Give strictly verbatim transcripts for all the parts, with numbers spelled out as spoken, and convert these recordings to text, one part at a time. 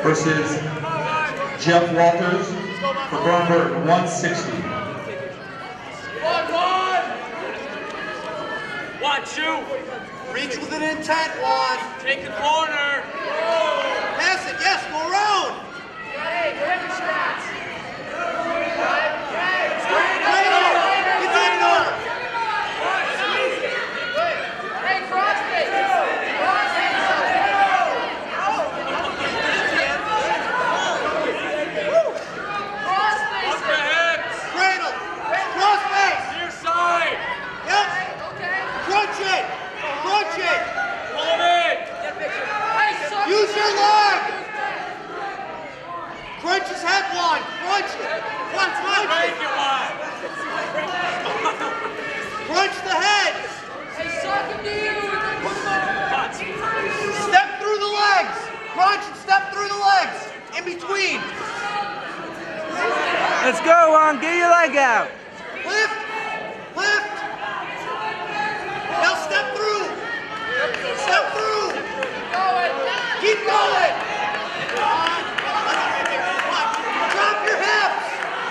versus Jeff Walters for Bernberg, one sixty. One, one! One, shoot! Reach with an intent, Juan. Take the corner. Pass it, yes, go around. Hey, grab your shots. Get in there. Hey, crossface. Crossface. Crossface. Up the hips. Cradle. Crossface. Near side. Yep. Okay. Crunch it. Crunch it. Hold it. Hey, suck Use it. your leg. Crunch his head, Juan. Crunch it. Crunch, crunch Break it. it, one. Crunch the head. Hey, suck him to you. Put him over. Step through the legs. Crunch and step through the legs. In between. Let's go, Juan. Get your leg out. Lift. Lift. Now step through. Step through. Keep going. Drop your hips.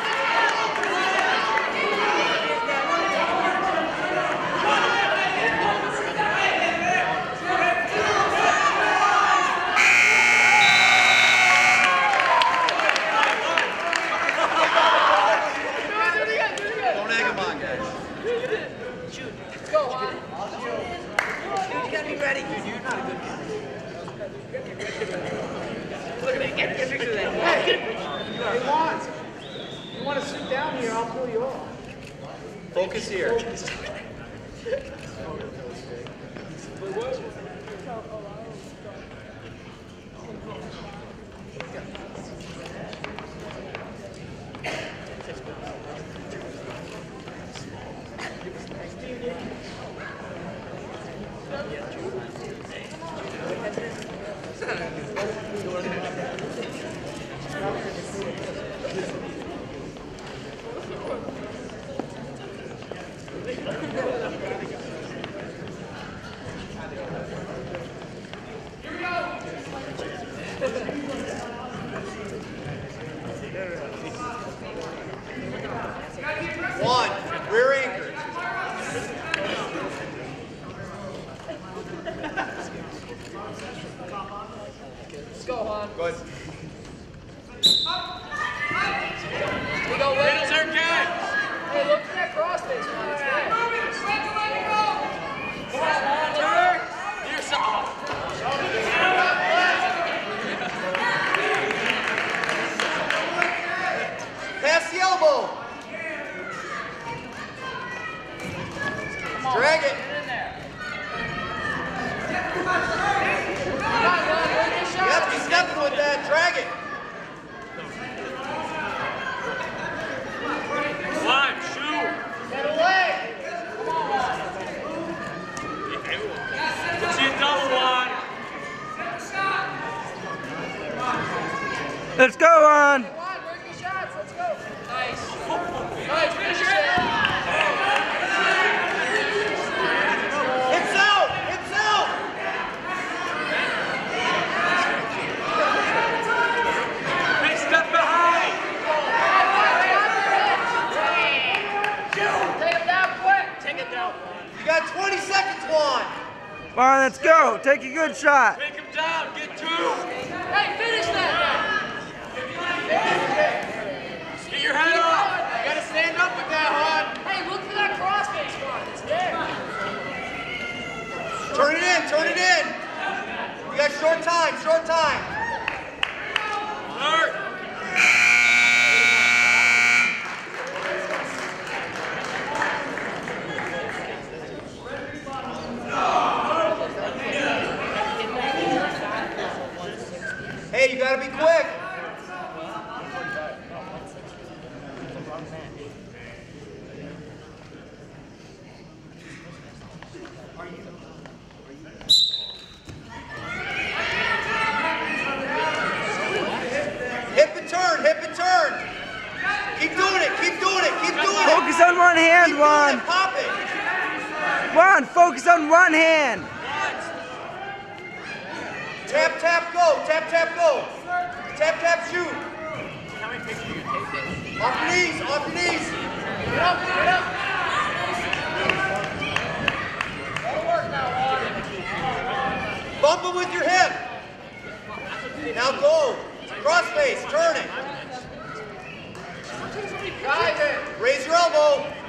Don't egg him on, guys. Let's go, Juan. You gotta be ready. Dude, you're not a good guy. Look at that. Get, get picture of that. Hey, Juan, you want to sit down here, I'll pull you off. Focus here. One, rear anchor. Let's go, Juan. Good. We go, wait. Middle's our catch. Hey, look for that crossface, Juan. It's there. Turn. Near side. Pass the elbow. Drag it. Get in there. Come on, Juan. Work your shot. Yep, he's stepping with that. Drag it. One, shoot. Get away. Let's see a double one. Let's go, Juan. Juan, work your shots. Let's go. Nice. Nice, finish it. Hips out. Hips out. Big step behind. Take him down quick. Take it down. You got twenty seconds, Juan. Juan, let's go. Take a good shot. Take him down. Get two. Hey, finish that. Get your head up. You gotta stand up with that, hon. Hey, look for that crossface, Juan. It's there. Turn it in. Turn it in. You got short time. Short time. Alert. Hey, you gotta be quick. Hip and turn, hip and turn. Keep doing it, keep doing it, keep doing it. Focus on one hand, Keep doing Juan. it, pop it. Juan, focus on one hand. Tap, tap, go. Tap, tap, go. Tap, tap, shoot. Off your knees, off your knees. Get up, get up. That'll work now, Juan. Bump him with your hip. Now go. Cross face, turn it. Drive it. Raise your elbow.